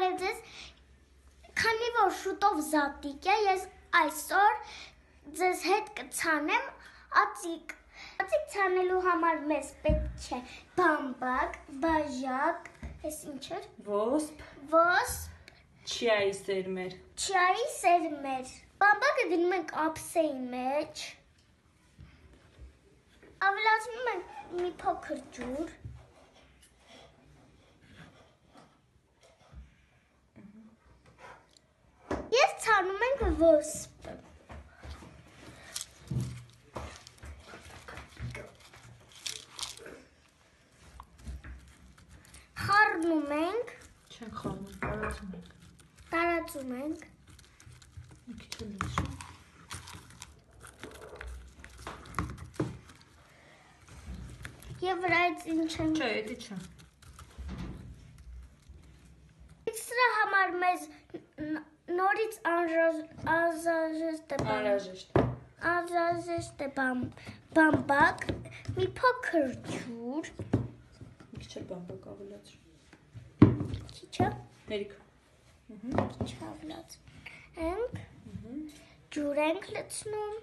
Բարև ձեզ, քանի որ շուտով զատիկ է, ես այսօր ձեզ հետ կցանեմ ածիկ։ Ածիկ ցանելու համար մեզ պետք է բամբակ, բաժակ, այս ինչ էր։ Ոսպ, չիայի սերմեր։ Բամբակը դնում ենք ափսեի մեջ։ Ավելացնում ենք մի փոքր ջուր։ Եվ ցանում ենք ոսպը։ Խառնում ենք։ Չենք խառնում, տարածում ենք։ Մի քիչ էլ լույսի։ Եվ վրայից ինչ ենք։ Չէ, էդի չէ։ Սրա համար մեզ նորից անհրաժեշտ է բամբակ, մի փոքր ջուր։ Մի քիչ էլ բամբակ ավելացրու։ Քիչ է։ Հերիք։ Քիչ ավելացնենք։ Ջուր ենք լցնում։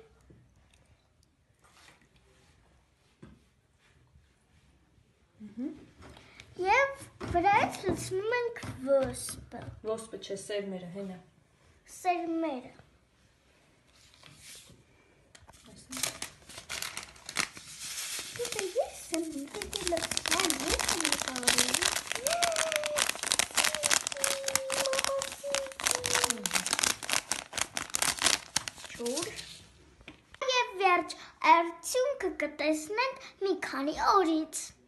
Եվ վրայից լցնում ենք ոսպը։ Ոսպը չէ, սերմերը, հենա։ Սերմերը։ Եվ վերջ արդյունքը կտեսնենք մի քանի օրից։